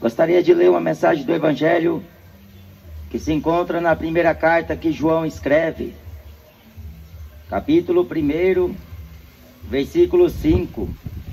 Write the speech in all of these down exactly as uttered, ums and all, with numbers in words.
Gostaria de ler uma mensagem do Evangelho que se encontra na primeira carta que João escreve, capítulo um, versículo cinco.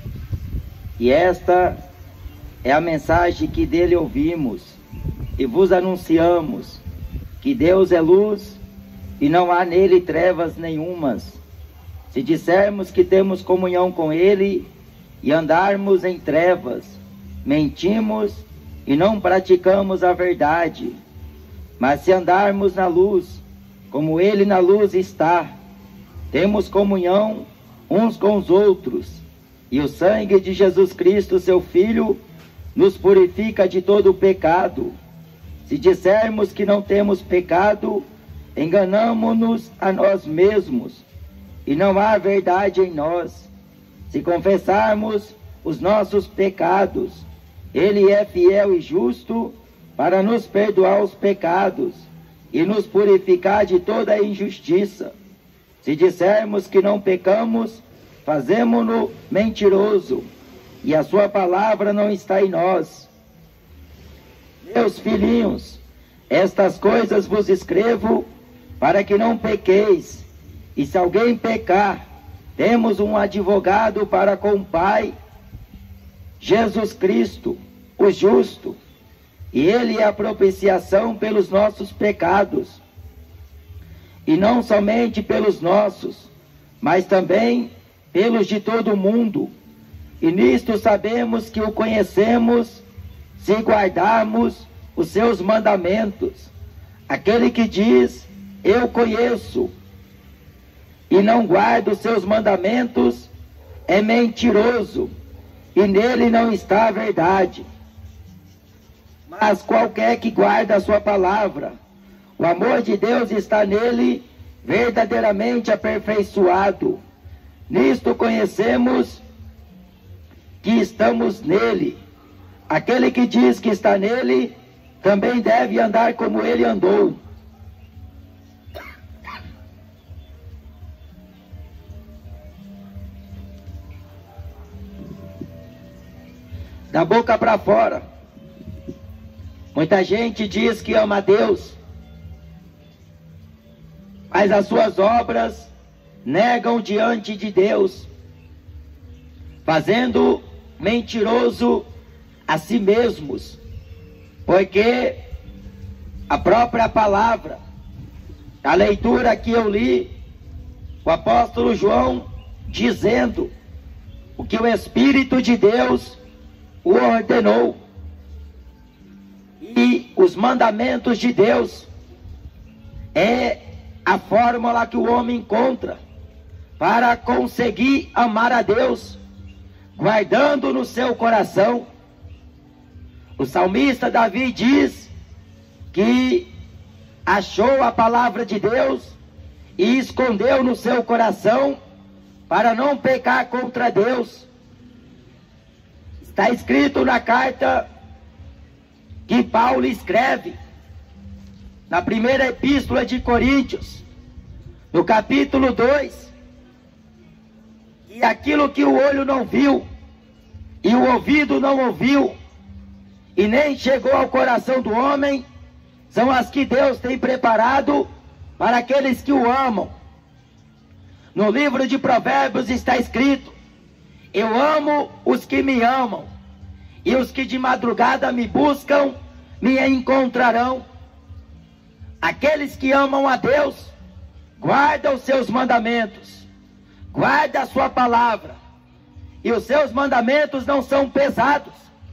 E esta é a mensagem que dele ouvimos e vos anunciamos, que Deus é luz e não há nele trevas nenhumas. Se dissermos que temos comunhão com ele e andarmos em trevas, mentimos e não praticamos a verdade. Mas se andarmos na luz, como ele na luz está, temos comunhão uns com os outros, e o sangue de Jesus Cristo, seu Filho, nos purifica de todo o pecado. Se dissermos que não temos pecado, enganamo-nos a nós mesmos, e não há verdade em nós. Se confessarmos os nossos pecados, ele é fiel e justo para nos perdoar os pecados e nos purificar de toda a injustiça. Se dissermos que não pecamos, fazemo-no mentiroso, e a sua palavra não está em nós. Meus filhinhos, estas coisas vos escrevo para que não pequeis. E se alguém pecar, temos um advogado para com o Pai, Jesus Cristo, o justo, e ele é a propiciação pelos nossos pecados, e não somente pelos nossos, mas também pelos de todo o mundo. E nisto sabemos que o conhecemos, se guardarmos os seus mandamentos. Aquele que diz, eu conheço, e não guarda os seus mandamentos, é mentiroso, e nele não está a verdade. Mas qualquer que guarda a sua palavra, o amor de Deus está nele verdadeiramente aperfeiçoado. Nisto conhecemos que estamos nele. Aquele que diz que está nele, também deve andar como ele andou. Da boca para fora, muita gente diz que ama a Deus, mas as suas obras negam diante de Deus, fazendo mentiroso a si mesmos, porque a própria palavra, a leitura que eu li, o apóstolo João dizendo o que o Espírito de Deus o ordenou, e os mandamentos de Deus é a fórmula que o homem encontra para conseguir amar a Deus, guardando no seu coração. O salmista Davi diz que achou a palavra de Deus e escondeu no seu coração para não pecar contra Deus. Está escrito na carta que Paulo escreve, na primeira epístola de Coríntios, no capítulo dois, e aquilo que o olho não viu, e o ouvido não ouviu, e nem chegou ao coração do homem, são as que Deus tem preparado para aqueles que o amam. No livro de Provérbios está escrito, eu amo os que me amam, e os que de madrugada me buscam, me encontrarão. Aqueles que amam a Deus, guardam os seus mandamentos, guarda a sua palavra, e os seus mandamentos não são pesados.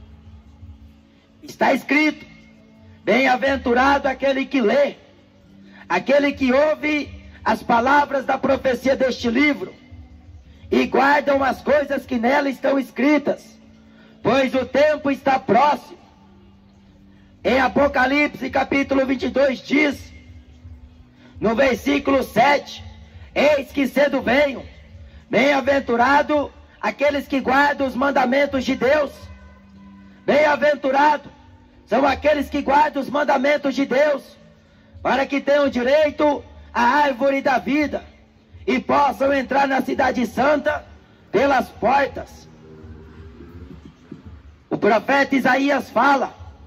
Está escrito, bem-aventurado aquele que lê, aquele que ouve as palavras da profecia deste livro, e guardam as coisas que nela estão escritas, pois o tempo está próximo. Em Apocalipse capítulo vinte e dois diz, no versículo sete, eis que cedo venho, bem-aventurado aqueles que guardam os mandamentos de Deus. Bem-aventurado são aqueles que guardam os mandamentos de Deus, para que tenham direito à árvore da vida e possam entrar na cidade santa pelas portas. O profeta Isaías fala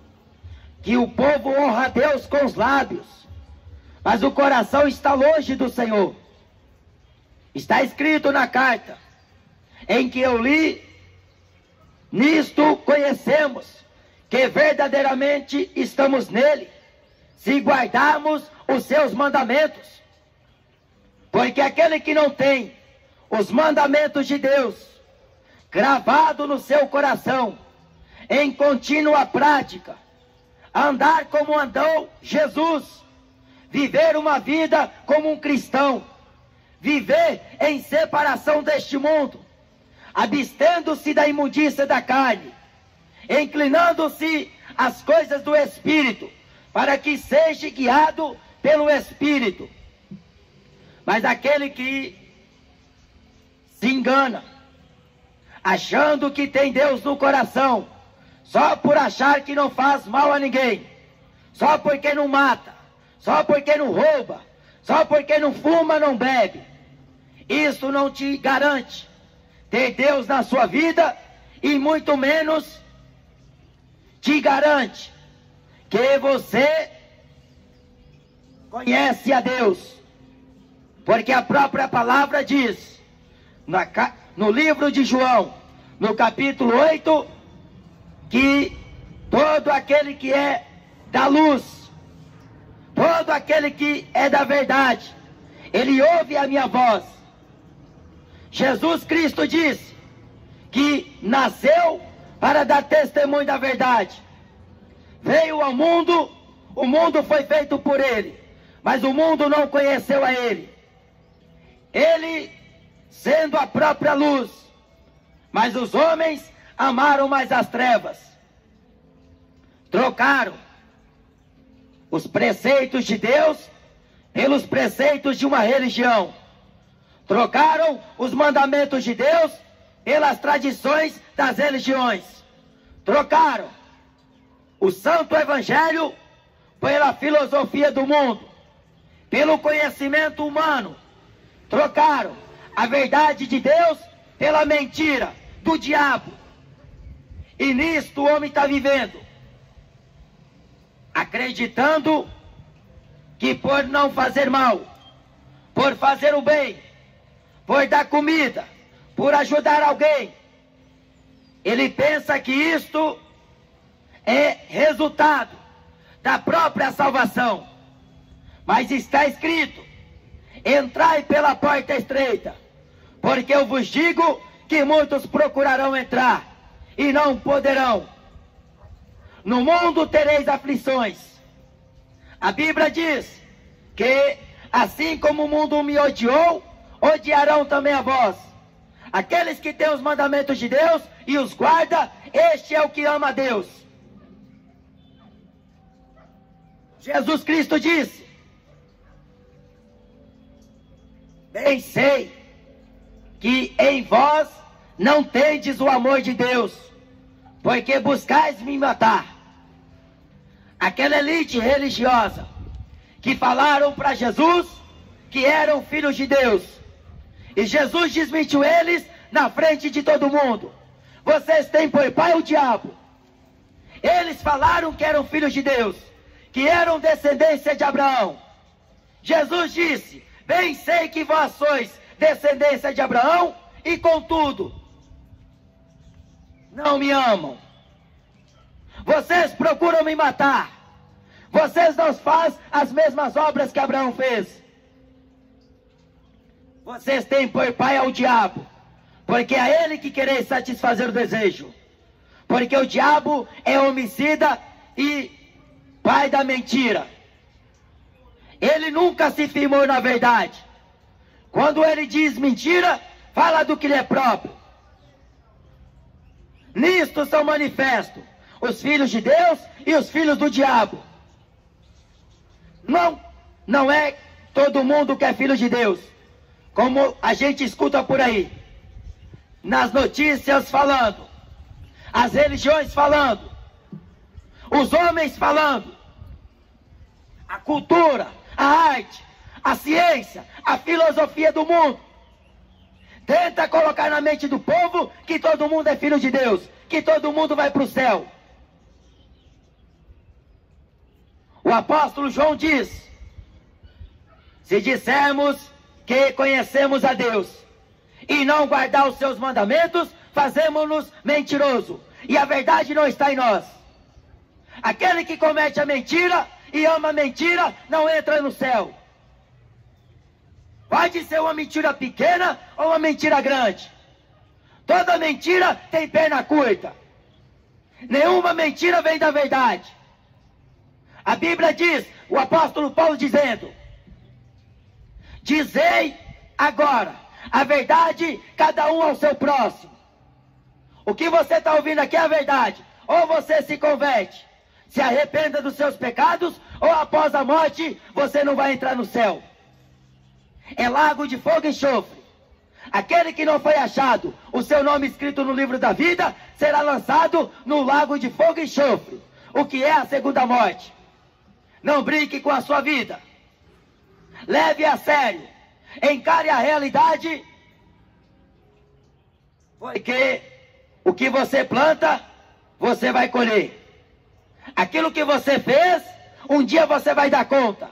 que o povo honra a Deus com os lábios, mas o coração está longe do Senhor. Está escrito na carta em que eu li: nisto conhecemos que verdadeiramente estamos nele, se guardarmos os seus mandamentos. Porque aquele que não tem os mandamentos de Deus gravado no seu coração, em contínua prática, andar como andou Jesus, viver uma vida como um cristão, viver em separação deste mundo, abstendo-se da imundícia da carne, inclinando-se às coisas do Espírito, para que seja guiado pelo Espírito. Mas aquele que se engana, achando que tem Deus no coração, só por achar que não faz mal a ninguém, só porque não mata, só porque não rouba, só porque não fuma, não bebe, isso não te garante ter Deus na sua vida, e muito menos te garante que você conhece a Deus. Porque a própria palavra diz, na, no livro de João, no capítulo oito, que todo aquele que é da luz, todo aquele que é da verdade, ele ouve a minha voz. Jesus Cristo disse que nasceu para dar testemunho da verdade. Veio ao mundo, o mundo foi feito por ele, mas o mundo não conheceu a ele. Ele sendo a própria luz, mas os homens amaram mais as trevas. Trocaram os preceitos de Deus pelos preceitos de uma religião. Trocaram os mandamentos de Deus pelas tradições das religiões. Trocaram o santo evangelho pela filosofia do mundo, pelo conhecimento humano. Trocaram a verdade de Deus pela mentira do diabo. E nisto o homem está vivendo, acreditando que por não fazer mal, por fazer o bem, por dar comida, por ajudar alguém, ele pensa que isto é resultado da própria salvação. Mas está escrito: entrai pela porta estreita, porque eu vos digo que muitos procurarão entrar e não poderão. No mundo tereis aflições. A Bíblia diz que assim como o mundo me odiou, odiarão também a vós. Aqueles que têm os mandamentos de Deus e os guarda, este é o que ama a Deus. Jesus Cristo disse: bem sei que em vós não tendes o amor de Deus, porque buscais me matar. Aquela elite religiosa que falaram para Jesus que eram filhos de Deus, e Jesus desmentiu eles na frente de todo mundo. Vocês têm por pai o diabo. Eles falaram que eram filhos de Deus, que eram descendência de Abraão. Jesus disse: bem sei que vós sois descendência de Abraão, e contudo não me amam. Vocês procuram me matar. Vocês não fazem as mesmas obras que Abraão fez. Vocês têm por pai ao diabo, porque é ele que quereis satisfazer o desejo. Porque o diabo é homicida e pai da mentira. Ele nunca se firmou na verdade. Quando ele diz mentira, fala do que lhe é próprio. Nisto são manifestos os filhos de Deus e os filhos do diabo. Não, não é todo mundo que é filho de Deus, como a gente escuta por aí, nas notícias falando, as religiões falando, os homens falando, a cultura, a arte, a ciência, a filosofia do mundo tenta colocar na mente do povo que todo mundo é filho de Deus, que todo mundo vai para o céu. O apóstolo João diz: se dissermos que conhecemos a Deus e não guardar os seus mandamentos, fazemos-nos mentiroso, e a verdade não está em nós. Aquele que comete a mentira e ama a mentira não entra no céu. Pode ser uma mentira pequena ou uma mentira grande. Toda mentira tem perna curta. Nenhuma mentira vem da verdade. A Bíblia diz, o apóstolo Paulo dizendo: dizei agora a verdade, cada um ao seu próximo. O que você está ouvindo aqui é a verdade. Ou você se converte, se arrependa dos seus pecados, ou após a morte você não vai entrar no céu. É lago de fogo e enxofre. Aquele que não foi achado o seu nome escrito no livro da vida será lançado no lago de fogo e enxofre, o que é a segunda morte. Não brinque com a sua vida. Leve a sério. Encare a realidade, porque o que você planta, você vai colher. Aquilo que você fez, um dia você vai dar conta.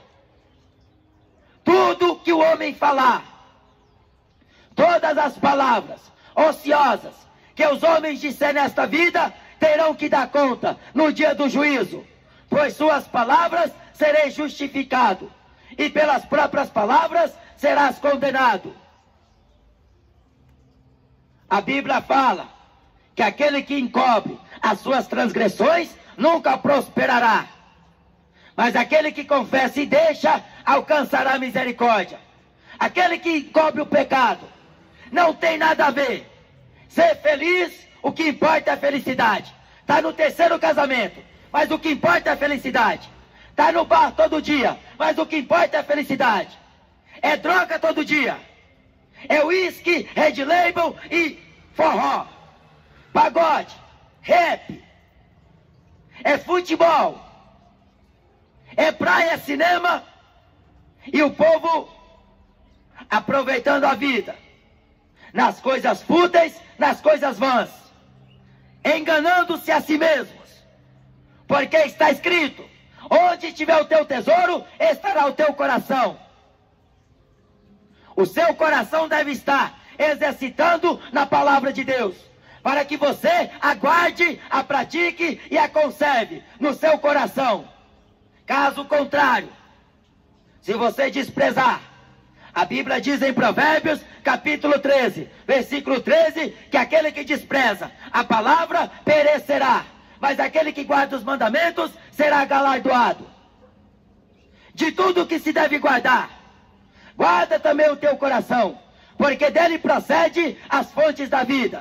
Tudo que o homem falar, todas as palavras ociosas que os homens disserem nesta vida, terão que dar conta no dia do juízo, pois suas palavras serei justificado, e pelas próprias palavras serás condenado. A Bíblia fala que aquele que encobre as suas transgressões nunca prosperará, mas aquele que confessa e deixa alcançará misericórdia. Aquele que encobre o pecado não tem nada a ver. Ser feliz, o que importa é a felicidade. Está no terceiro casamento, mas o que importa é a felicidade. Está no bar todo dia, mas o que importa é a felicidade. É droga todo dia. É uísque, Red Label e forró. Pagode, rap. É futebol. É praia, é cinema. E o povo aproveitando a vida nas coisas fúteis, nas coisas vãs, enganando-se a si mesmos, porque está escrito: onde tiver o teu tesouro, estará o teu coração. O seu coração deve estar exercitando na palavra de Deus, para que você aguarde, a pratique e a conserve no seu coração. Caso contrário, se você desprezar, a Bíblia diz em Provérbios, capítulo treze, versículo treze, que aquele que despreza a palavra perecerá, mas aquele que guarda os mandamentos será galardoado. De tudo que se deve guardar, guarda também o teu coração, porque dele procede as fontes da vida.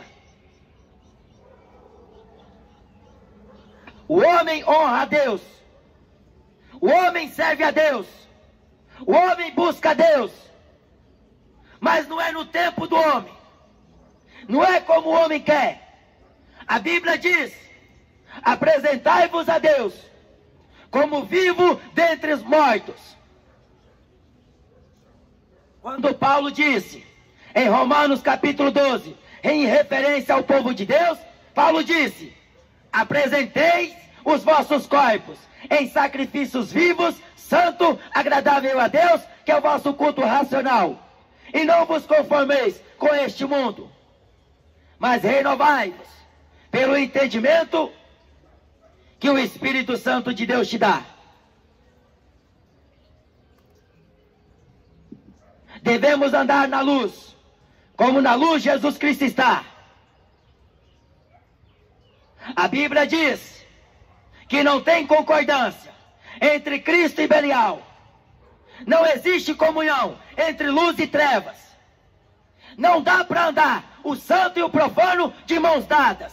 O homem honra a Deus, o homem serve a Deus, o homem busca a Deus, mas não é no tempo do homem, não é como o homem quer. A Bíblia diz: apresentai-vos a Deus como vivo dentre os mortos. Quando Paulo disse em Romanos capítulo doze, em referência ao povo de Deus, Paulo disse: apresenteis os vossos corpos em sacrifícios vivos, santo, agradável a Deus, que é o vosso culto racional. E não vos conformeis com este mundo, mas renovai-vos pelo entendimento que o Espírito Santo de Deus te dá. Devemos andar na luz, como na luz Jesus Cristo está. A Bíblia diz que não tem concordância entre Cristo e Belial. Não existe comunhão entre luz e trevas. Não dá para andar o santo e o profano de mãos dadas.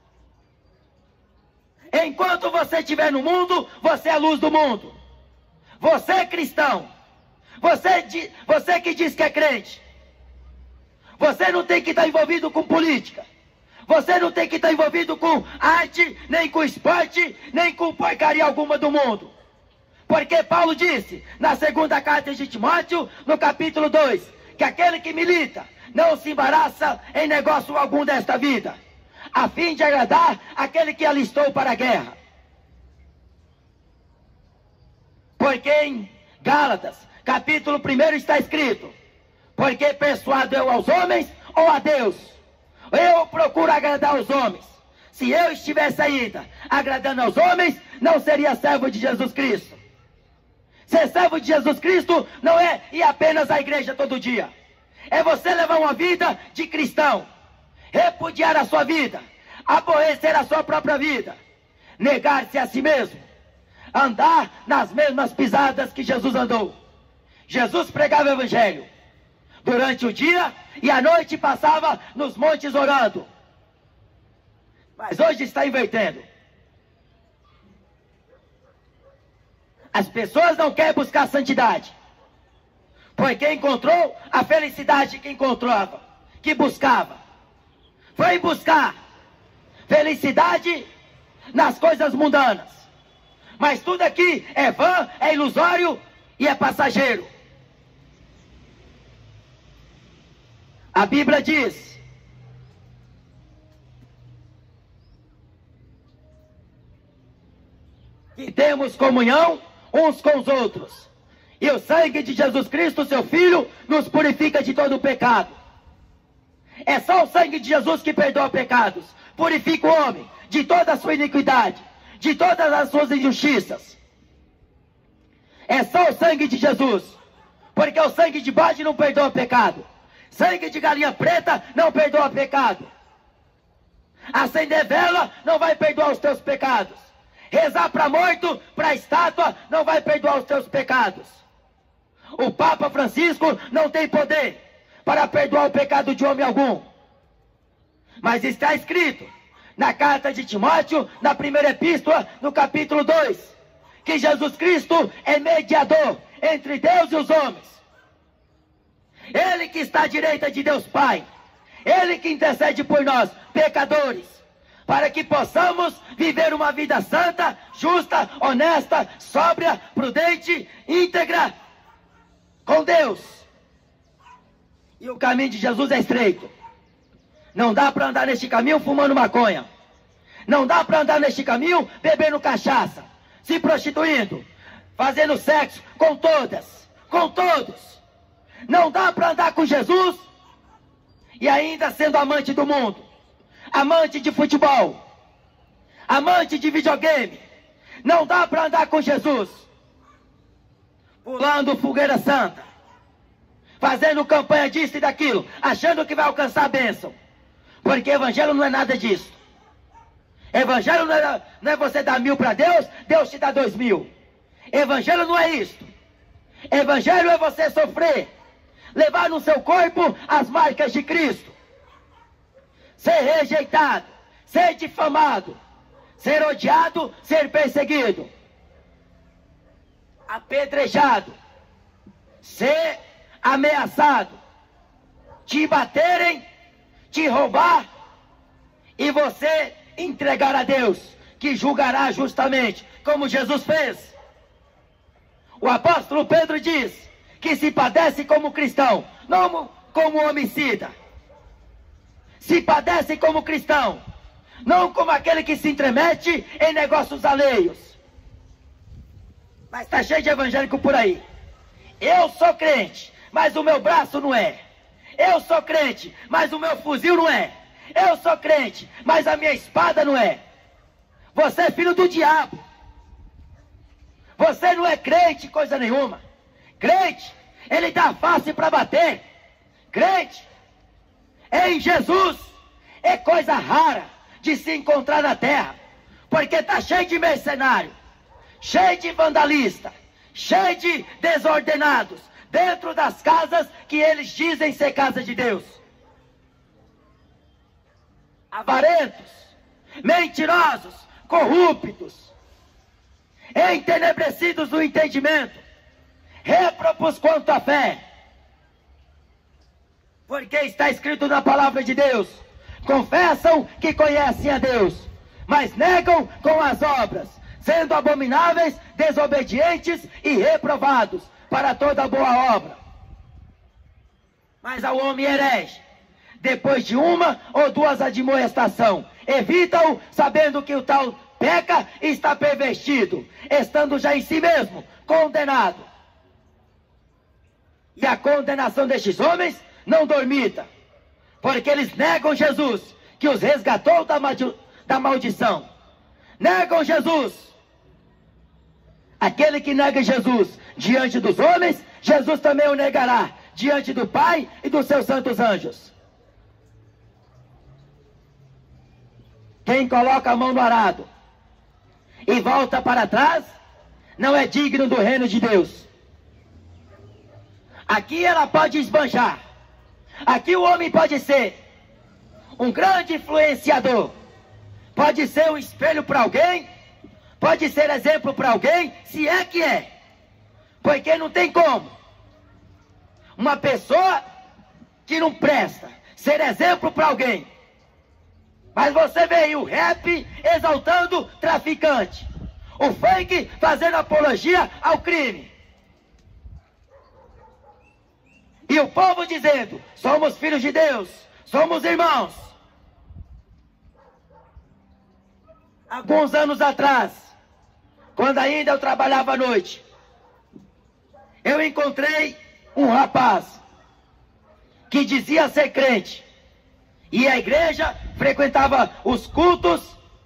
Enquanto você estiver no mundo, você é a luz do mundo. Você é cristão. Você, você que diz que é crente. Você não tem que estar envolvido com política. Você não tem que estar envolvido com arte, nem com esporte, nem com porcaria alguma do mundo. Porque Paulo disse, na segunda carta de Timóteo, no capítulo dois, que aquele que milita não se embaraça em negócio algum desta vida, a fim de agradar aquele que alistou para a guerra. Porque em Gálatas, capítulo primeiro está escrito: porque persuado eu aos homens ou a Deus? Eu procuro agradar aos homens. Se eu estivesse ainda agradando aos homens, não seria servo de Jesus Cristo. Ser servo de Jesus Cristo não é ir apenas à igreja todo dia. É você levar uma vida de cristão, repudiar a sua vida, aborrecer a sua própria vida, negar-se a si mesmo, andar nas mesmas pisadas que Jesus andou. Jesus pregava o evangelho durante o dia e à noite passava nos montes orando. Mas hoje está invertendo. As pessoas não querem buscar santidade, porque encontrou a felicidade que encontrava, que buscava. Foi buscar felicidade nas coisas mundanas. Mas tudo aqui é vã, é ilusório e é passageiro. A Bíblia diz: que temos comunhão uns com os outros, e o sangue de Jesus Cristo, seu Filho, nos purifica de todo o pecado. É só o sangue de Jesus que perdoa pecados, purifica o homem de toda a sua iniquidade, de todas as suas injustiças. É só o sangue de Jesus, porque o sangue de bode não perdoa pecado, sangue de galinha preta não perdoa pecado. Acender vela não vai perdoar os teus pecados. Rezar para morto, para estátua, não vai perdoar os teus pecados. O Papa Francisco não tem poder para perdoar o pecado de homem algum. Mas está escrito na carta de Timóteo, na primeira epístola, no capítulo dois, que Jesus Cristo é mediador entre Deus e os homens. Ele que está à direita de Deus Pai, Ele que intercede por nós, pecadores, para que possamos viver uma vida santa, justa, honesta, sóbria, prudente, íntegra, com Deus. E o caminho de Jesus é estreito. Não dá para andar neste caminho fumando maconha. Não dá para andar neste caminho bebendo cachaça, se prostituindo, fazendo sexo com todas, com todos. Não dá para andar com Jesus e ainda sendo amante do mundo, amante de futebol, amante de videogame. Não dá para andar com Jesus pulando fogueira santa, fazendo campanha disso e daquilo, achando que vai alcançar a bênção. Porque evangelho não é nada disso. Evangelho não é, não é você dar mil para Deus, Deus te dá dois mil. Evangelho não é isso. Evangelho é você sofrer, levar no seu corpo as marcas de Cristo, ser rejeitado, ser difamado, ser odiado, ser perseguido, apedrejado, ser ameaçado, te baterem, te roubar, e você entregar a Deus, que julgará justamente, como Jesus fez. O apóstolo Pedro diz que se padece como cristão, não como homicida. Se padece como cristão, não como aquele que se intromete em negócios alheios. Mas está cheio de evangélico por aí. Eu sou crente, mas o meu braço não é. Eu sou crente, mas o meu fuzil não é. Eu sou crente, mas a minha espada não é. Você é filho do diabo. Você não é crente, coisa nenhuma. Crente, ele dá face para bater. Crente em Jesus é coisa rara de se encontrar na terra, porque está cheio de mercenário, cheio de vandalista, cheio de desordenados dentro das casas que eles dizem ser casa de Deus. Avarentos, mentirosos, corruptos, entenebrecidos do entendimento, réprobos quanto à fé. Porque está escrito na palavra de Deus: confessam que conhecem a Deus, mas negam com as obras, sendo abomináveis, desobedientes e reprovados para toda boa obra. Mas ao homem herege, depois de uma ou duas admoestação, evita-o, sabendo que o tal peca e está pervertido, estando já em si mesmo condenado. E a condenação destes homens não dormita, porque eles negam Jesus, que os resgatou da, maldi da maldição. Negam Jesus. Aquele que nega Jesus diante dos homens, Jesus também o negará diante do Pai e dos seus santos anjos. Quem coloca a mão no arado e volta para trás, não é digno do reino de Deus. Aqui ela pode esbanjar. Aqui o homem pode ser um grande influenciador. Pode ser um espelho para alguém. Pode ser exemplo para alguém, se é que é. Porque não tem como uma pessoa que não presta ser exemplo para alguém. Mas você vê aí o rap exaltando traficante, o funk fazendo apologia ao crime, e o povo dizendo: somos filhos de Deus, somos irmãos. Alguns anos atrás, quando ainda eu trabalhava à noite, eu encontrei um rapaz que dizia ser crente, e a igreja, frequentava os cultos,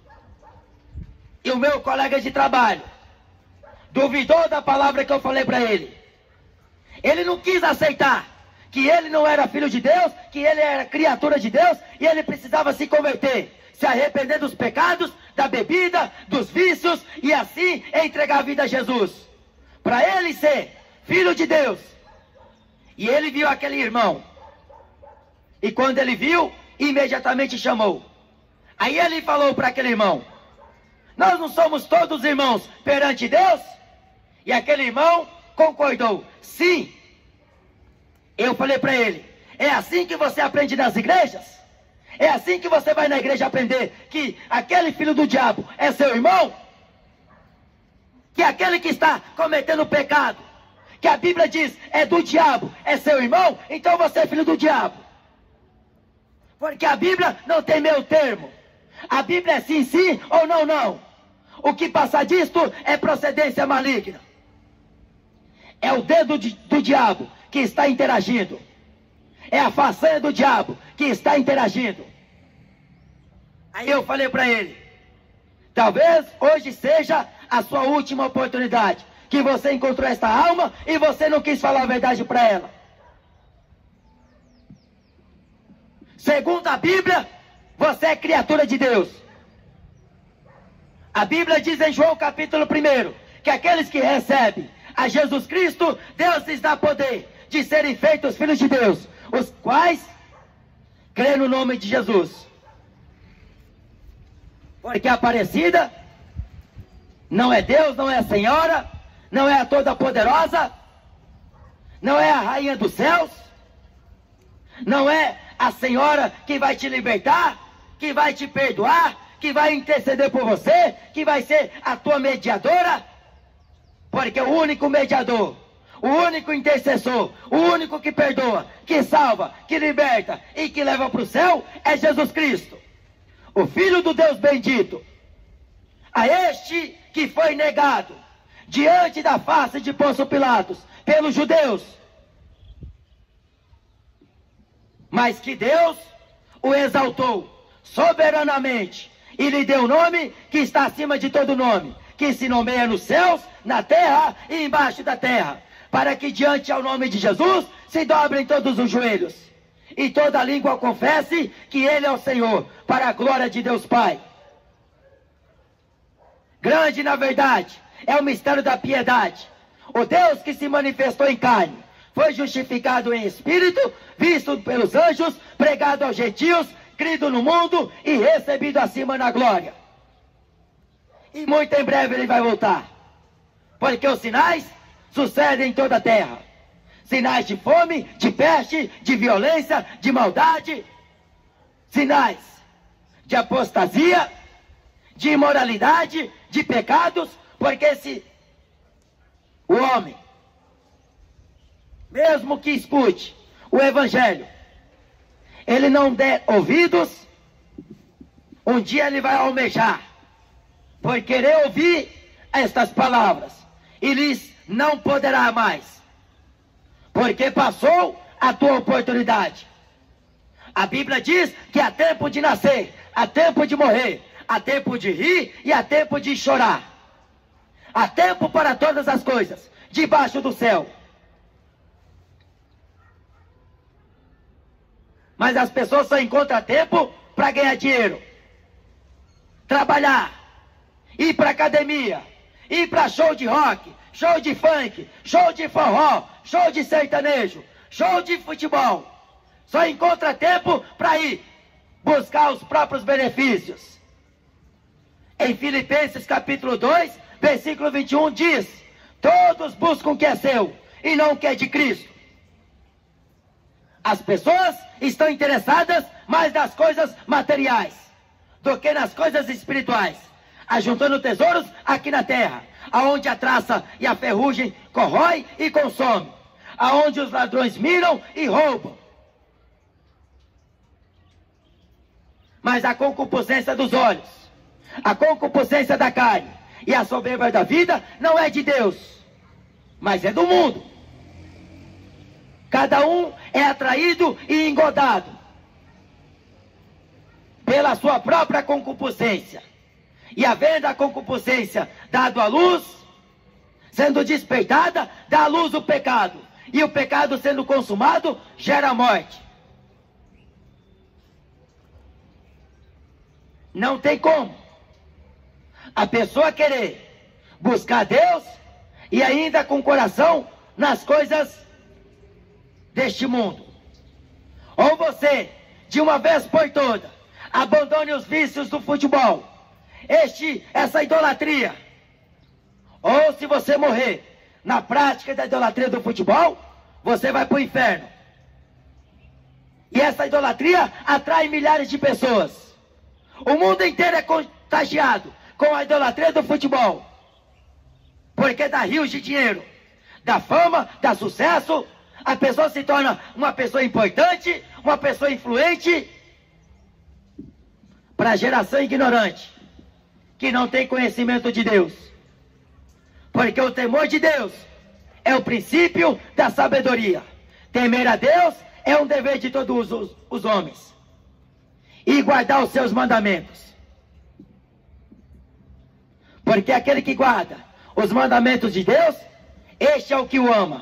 e o meu colega de trabalho duvidou da palavra que eu falei para ele. Ele não quis aceitar que ele não era filho de Deus, que ele era criatura de Deus, e ele precisava se converter, se arrepender dos pecados, da bebida, dos vícios, e assim entregar a vida a Jesus, para ele ser filho de Deus. E ele viu aquele irmão, e quando ele viu, imediatamente chamou. Aí ele falou para aquele irmão: nós não somos todos irmãos perante Deus? E aquele irmão concordou: sim. Eu falei para ele: é assim que você aprende nas igrejas? É assim que você vai na igreja aprender que aquele filho do diabo é seu irmão? Que aquele que está cometendo pecado, que a Bíblia diz é do diabo, é seu irmão? Então você é filho do diabo. Porque a Bíblia não tem meio termo. A Bíblia é sim, sim ou não, não. O que passa disto é procedência maligna. É o dedo de, do diabo que está interagindo. É a façanha do diabo que está interagindo. Aí eu falei para ele: talvez hoje seja a sua última oportunidade, que você encontrou esta alma e você não quis falar a verdade para ela. Segundo a Bíblia, você é criatura de Deus. A Bíblia diz em João capítulo um que aqueles que recebem a Jesus Cristo, Deus lhes dá poder de serem feitos filhos de Deus, os quais crê no nome de Jesus. Porque a Aparecida não é Deus, não é a Senhora, não é a Toda-Poderosa, não é a Rainha dos Céus, não é a Senhora que vai te libertar, que vai te perdoar, que vai interceder por você, que vai ser a tua mediadora. Porque o único mediador, o único intercessor, o único que perdoa, que salva, que liberta e que leva para o céu é Jesus Cristo, o Filho do Deus bendito. A este que foi negado diante da face de Pôncio Pilatos pelos judeus, mas que Deus o exaltou soberanamente e lhe deu o nome que está acima de todo nome, que se nomeia nos céus, na terra e embaixo da terra, para que diante ao nome de Jesus se dobrem todos os joelhos e toda língua confesse que Ele é o Senhor, para a glória de Deus Pai. Grande, na verdade, é o mistério da piedade. O Deus que se manifestou em carne, foi justificado em espírito, visto pelos anjos, pregado aos gentios, crido no mundo e recebido acima na glória. E muito em breve ele vai voltar, porque os sinais sucedem em toda a terra. Sinais de fome, de peste, de violência, de maldade. Sinais de apostasia, de imoralidade, de pecados, porque se o homem, mesmo que escute o Evangelho, ele não der ouvidos, um dia ele vai almejar por querer ouvir estas palavras, e lhes não poderá mais, porque passou a tua oportunidade. A Bíblia diz que há tempo de nascer, há tempo de morrer, há tempo de rir e há tempo de chorar. Há tempo para todas as coisas debaixo do céu. Mas as pessoas só encontram tempo para ganhar dinheiro, trabalhar, ir para academia, ir para show de rock, show de funk, show de forró, show de sertanejo, show de futebol. Só encontra tempo para ir buscar os próprios benefícios. Em Filipenses capítulo dois, versículo vinte e um diz: todos buscam o que é seu e não o que é de Cristo. As pessoas estão interessadas mais nas coisas materiais do que nas coisas espirituais, ajuntando tesouros aqui na terra, aonde a traça e a ferrugem corrói e consome, aonde os ladrões miram e roubam. Mas a concupiscência dos olhos, a concupiscência da carne e a soberba da vida não é de Deus, mas é do mundo. Cada um é atraído e engodado pela sua própria concupiscência. E havendo a concupiscência dado à luz, sendo despertada, dá à luz o pecado. E o pecado sendo consumado, gera morte. Não tem como a pessoa querer buscar Deus e ainda com o coração nas coisas deste mundo. Ou você, de uma vez por todas, abandone os vícios do futebol, este, essa idolatria. Ou se você morrer na prática da idolatria do futebol, você vai para o inferno. E essa idolatria atrai milhares de pessoas. O mundo inteiro é contagiado com a idolatria do futebol, porque dá rios de dinheiro, dá fama, dá sucesso. A pessoa se torna uma pessoa importante, uma pessoa influente, para a geração ignorante, que não tem conhecimento de Deus. Porque o temor de Deus é o princípio da sabedoria. Temer a Deus é um dever de todos os, os homens. E guardar os seus mandamentos. Porque aquele que guarda os mandamentos de Deus, este é o que o ama.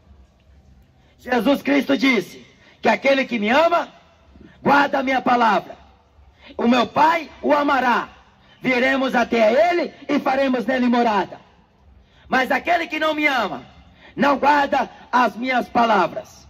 Jesus Cristo disse que aquele que me ama, guarda a minha palavra. O meu Pai o amará. Viremos até ele e faremos nele morada. Mas aquele que não me ama, não guarda as minhas palavras.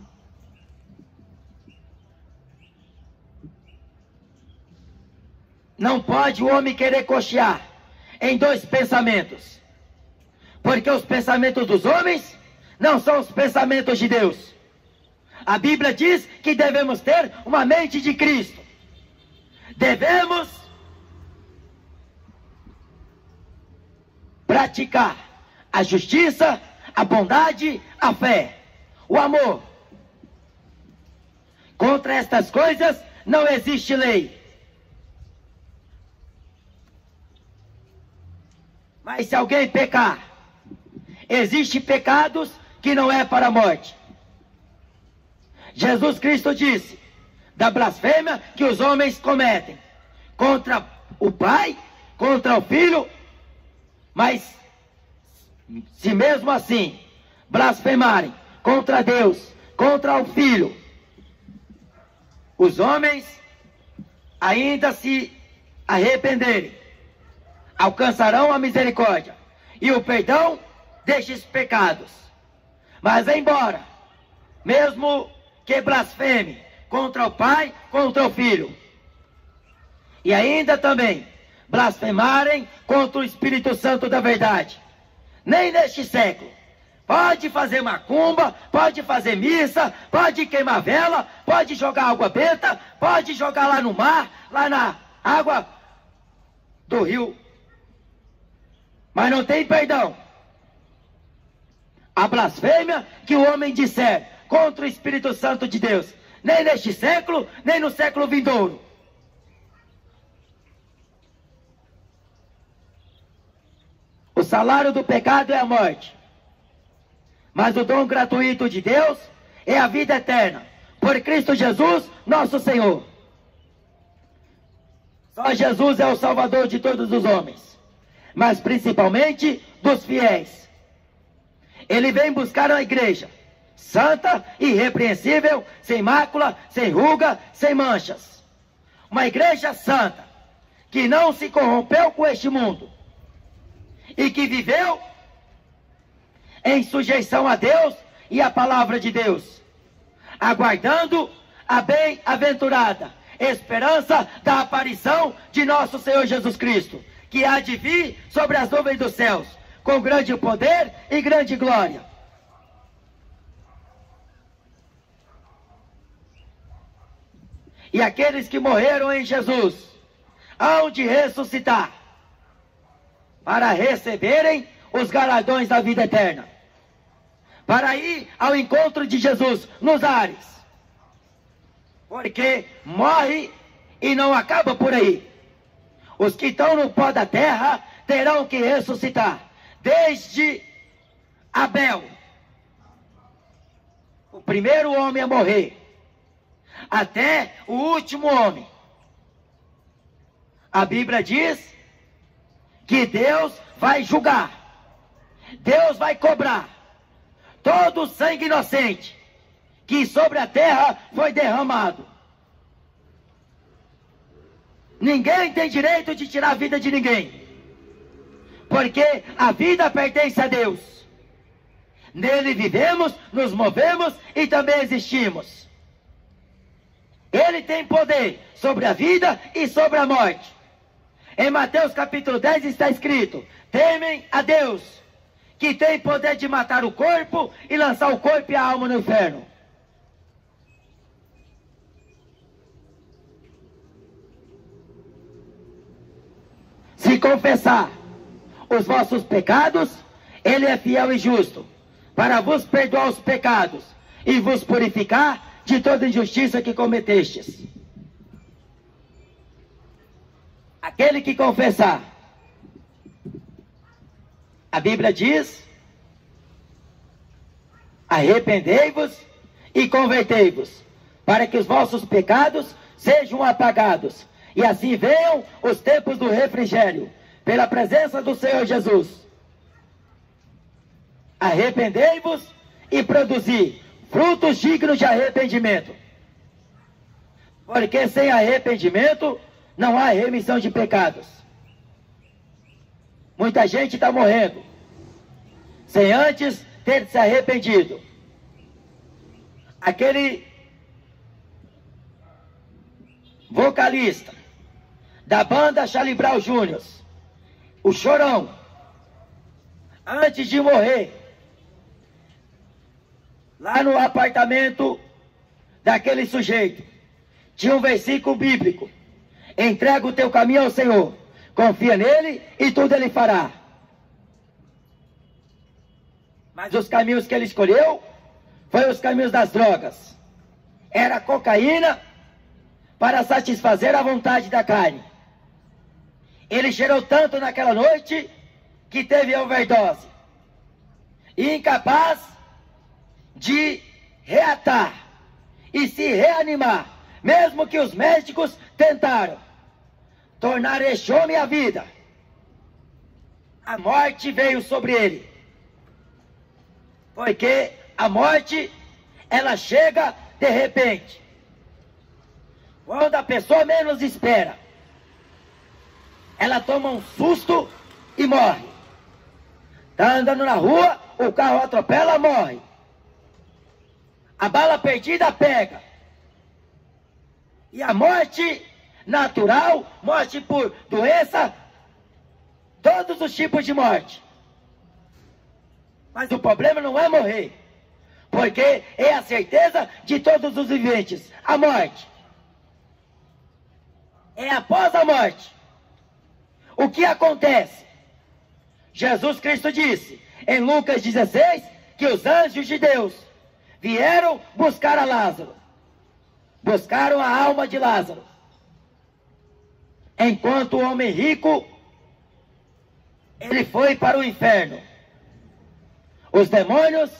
Não pode o homem querer cochear em dois pensamentos. Porque os pensamentos dos homens não são os pensamentos de Deus. A Bíblia diz que devemos ter uma mente de Cristo. Devemos praticar a justiça, a bondade, a fé, o amor. Contra estas coisas não existe lei. Mas se alguém pecar, existem pecados que não é para a morte. Jesus Cristo disse da blasfêmia que os homens cometem contra o Pai, contra o Filho, mas se mesmo assim blasfemarem contra Deus, contra o Filho, os homens ainda se arrependerem, alcançarão a misericórdia e o perdão destes pecados. Mas embora, mesmo que blasfeme contra o Pai, contra o Filho, e ainda também blasfemarem contra o Espírito Santo da verdade, nem neste século, pode fazer macumba, pode fazer missa, pode queimar vela, pode jogar água benta, pode jogar lá no mar, lá na água do rio, mas não tem perdão. A blasfêmia que o homem disser contra o Espírito Santo de Deus, nem neste século, nem no século vindouro. salário do pecado é a morte, mas o dom gratuito de Deus é a vida eterna, por Cristo Jesus, nosso Senhor. Só Jesus é o Salvador de todos os homens, mas principalmente dos fiéis. Ele vem buscar a igreja santa, irrepreensível, sem mácula, sem ruga, sem manchas. Uma igreja santa, que não se corrompeu com este mundo, e que viveu em sujeição a Deus e a palavra de Deus, aguardando a bem-aventurada esperança da aparição de nosso Senhor Jesus Cristo, que há de vir sobre as nuvens dos céus, com grande poder e grande glória. E aqueles que morreram em Jesus hão de ressuscitar para receberem os galardões da vida eterna, para ir ao encontro de Jesus nos ares, porque morre e não acaba por aí. Os que estão no pó da terra terão que ressuscitar, desde Abel, o primeiro homem a morrer, até o último homem. A Bíblia diz que Deus vai julgar, Deus vai cobrar todo o sangue inocente que sobre a terra foi derramado. Ninguém tem direito de tirar a vida de ninguém, porque a vida pertence a Deus. Nele vivemos, nos movemos e também existimos. Ele tem poder sobre a vida e sobre a morte. Em Mateus capítulo dez está escrito: temem a Deus, que tem poder de matar o corpo e lançar o corpo e a alma no inferno. Se confessar os vossos pecados, Ele é fiel e justo, para vos perdoar os pecados e vos purificar de toda injustiça que cometestes. Aquele que confessar, a Bíblia diz: arrependei-vos e convertei-vos, para que os vossos pecados sejam apagados, e assim venham os tempos do refrigério, pela presença do Senhor Jesus. Arrependei-vos e produzi frutos dignos de arrependimento, porque sem arrependimento não há remissão de pecados. Muita gente está morrendo sem antes ter se arrependido. Aquele vocalista da banda Charlie Brown Júnior, o Chorão, antes de morrer, lá no apartamento daquele sujeito, tinha um versículo bíblico: entrega o teu caminho ao Senhor, confia nele e tudo ele fará. Mas os caminhos que ele escolheu foram os caminhos das drogas. Era cocaína para satisfazer a vontade da carne. Ele cheirou tanto naquela noite que teve overdose, e incapaz de reatar e se reanimar, mesmo que os médicos tentaram tornar este homem a vida, a morte veio sobre ele. Porque a morte, ela chega de repente, quando a pessoa menos espera. Ela toma um susto e morre. Está andando na rua, o carro atropela, morre. A bala perdida pega. E a morte natural, morte por doença, todos os tipos de morte. Mas o problema não é morrer, porque é a certeza de todos os viventes, a morte. É após a morte. O que acontece? Jesus Cristo disse em Lucas dezesseis que os anjos de Deus vieram buscar a Lázaro. Buscaram a alma de Lázaro. Enquanto o homem rico ele foi para o inferno. Os demônios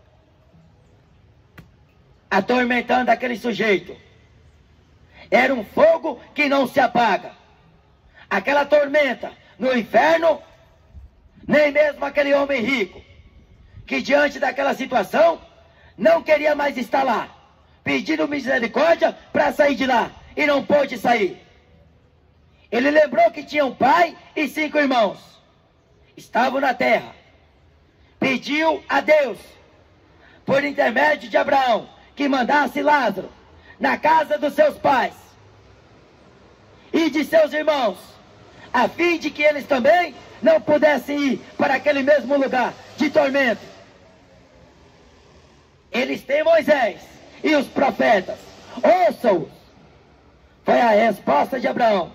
atormentando aquele sujeito. Era um fogo que não se apaga. Aquela tormenta no inferno, nem mesmo aquele homem rico, que diante daquela situação, não queria mais estar lá, pedindo misericórdia para sair de lá, e não pôde sair. Ele lembrou que tinha um pai e cinco irmãos, estavam na terra. Pediu a Deus, por intermédio de Abraão, que mandasse Lázaro na casa dos seus pais e de seus irmãos, a fim de que eles também não pudessem ir para aquele mesmo lugar de tormento. Eles têm Moisés e os profetas, ouçam-os. Foi a resposta de Abraão.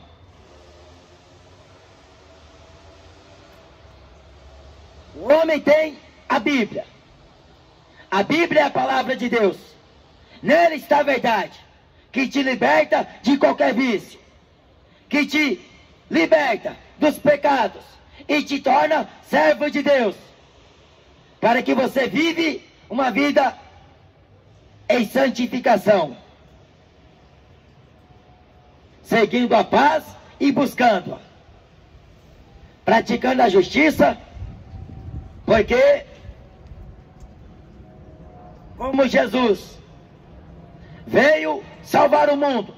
O homem tem a Bíblia. A Bíblia é a palavra de Deus. Nele está a verdade, que te liberta de qualquer vício, que te liberta dos pecados e te torna servo de Deus, para que você vive uma vida em santificação, seguindo a paz e buscando-a, praticando a justiça, porque como Jesus veio salvar o mundo,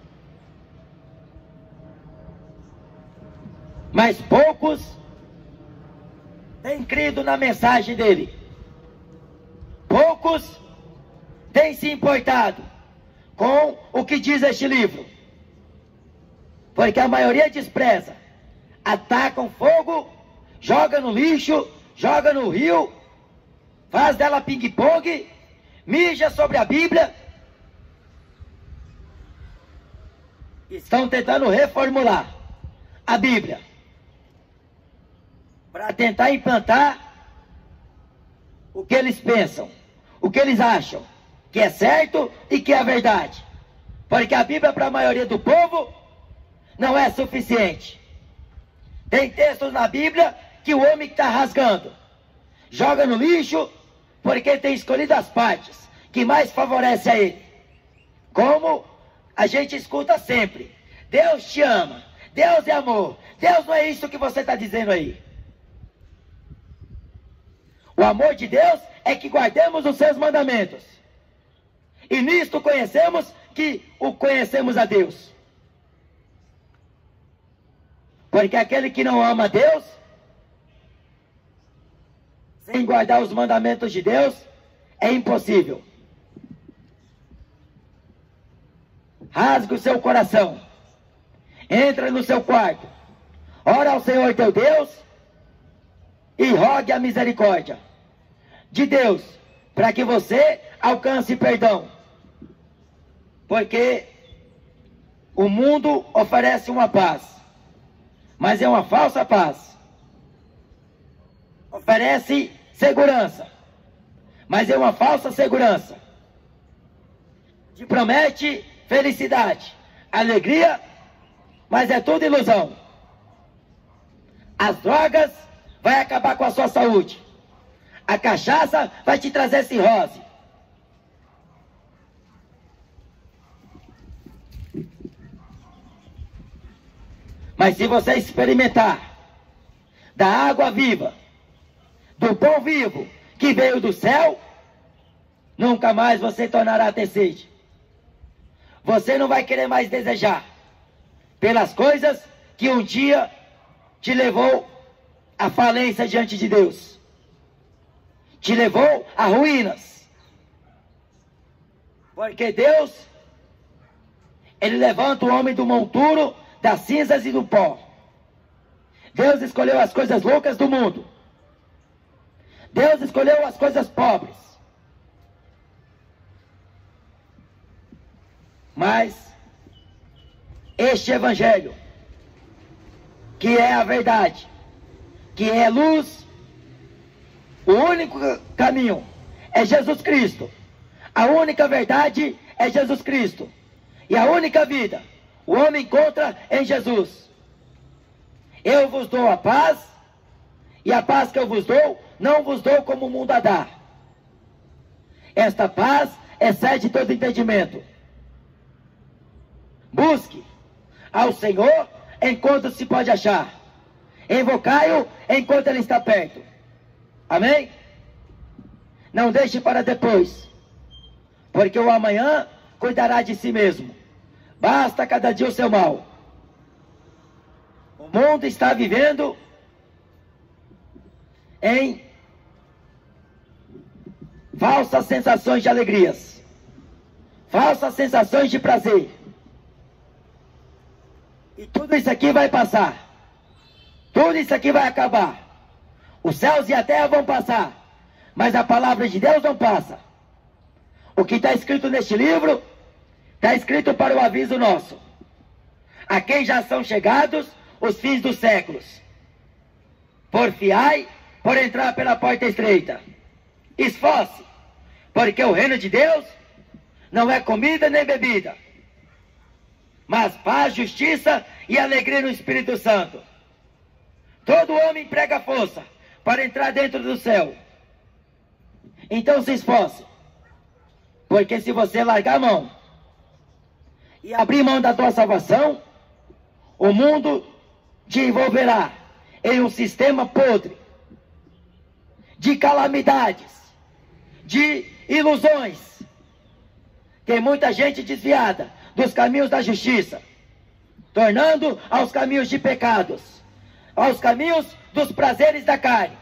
mas poucos têm crido na mensagem dele. Poucos têm se importado com o que diz este livro, porque a maioria despreza, atacam fogo, joga no lixo, joga no rio, faz dela ping-pong, mija sobre a Bíblia. Estão tentando reformular a Bíblia para tentar implantar o que eles pensam, o que eles acham que é certo e que é verdade, porque a Bíblia para a maioria do povo não é suficiente. Tem textos na Bíblia que o homem está rasgando, joga no lixo, porque tem escolhido as partes que mais favorecem a ele. Como a gente escuta sempre: Deus te ama, Deus é amor. Deus não é isso que você está dizendo aí. O amor de Deus é que guardemos os seus mandamentos, e nisto conhecemos que o conhecemos a Deus. Porque aquele que não ama a Deus, sem guardar os mandamentos de Deus, é impossível. Rasgue o seu coração, entra no seu quarto, ora ao Senhor teu Deus e rogue a misericórdia de Deus, para que você alcance perdão. Porque o mundo oferece uma paz, mas é uma falsa paz. Oferece segurança, mas é uma falsa segurança. Te promete felicidade, alegria, mas é tudo ilusão. As drogas vai acabar com a sua saúde. A cachaça vai te trazer cirrose. Mas se você experimentar da água viva, do pão vivo que veio do céu, nunca mais você tornará a ter sede. Você não vai querer mais desejar pelas coisas que um dia te levou à falência diante de Deus, te levou a ruínas. Porque Deus, Ele levanta o homem do monturo, das cinzas e do pó. Deus escolheu as coisas loucas do mundo. Deus escolheu as coisas pobres. Mas este evangelho, que é a verdade, que é luz, o único caminho é Jesus Cristo. A única verdade é Jesus Cristo. E a única vida o homem encontra em Jesus. Eu vos dou a paz, E a paz que eu vos dou, não vos dou como o mundo a dá. Esta paz excede todo entendimento. Busque ao Senhor enquanto se pode achar. Invocai-o enquanto ele está perto. Amém? Não deixe para depois, porque o amanhã cuidará de si mesmo. Basta cada dia o seu mal. O mundo está vivendo em falsas sensações de alegrias, falsas sensações de prazer. E tudo isso aqui vai passar. Tudo isso aqui vai acabar. Os céus e a terra vão passar, mas a palavra de Deus não passa. O que está escrito neste livro, está escrito para o aviso nosso. A quem já são chegados os fins dos séculos. Porfiai por entrar pela porta estreita. Esforce, porque o reino de Deus não é comida nem bebida, mas paz, justiça e alegria no Espírito Santo. Todo homem emprega força para entrar dentro do céu. Então se esforce, porque se você largar a mão e abrir mão da tua salvação, o mundo te envolverá em um sistema podre de calamidades, de ilusões. Tem muita gente desviada dos caminhos da justiça, tornando aos caminhos de pecados, aos caminhos dos prazeres da carne.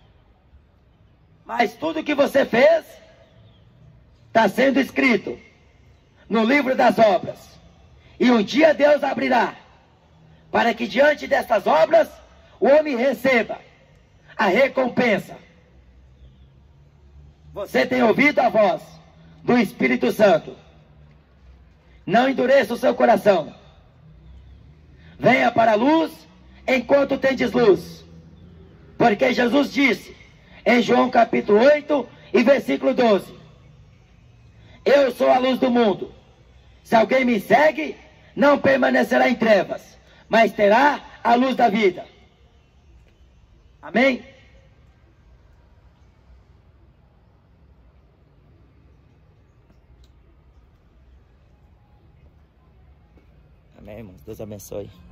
Mas tudo que você fez está sendo escrito no livro das obras. E um dia Deus abrirá, para que diante destas obras o homem receba a recompensa. Você tem ouvido a voz do Espírito Santo. Não endureça o seu coração. Venha para a luz enquanto tendes luz. Porque Jesus disse em João capítulo oito e versículo doze: eu sou a luz do mundo. Se alguém me segue, não permanecerá em trevas, mas terá a luz da vida. Amém? Amém, irmãos. Deus abençoe.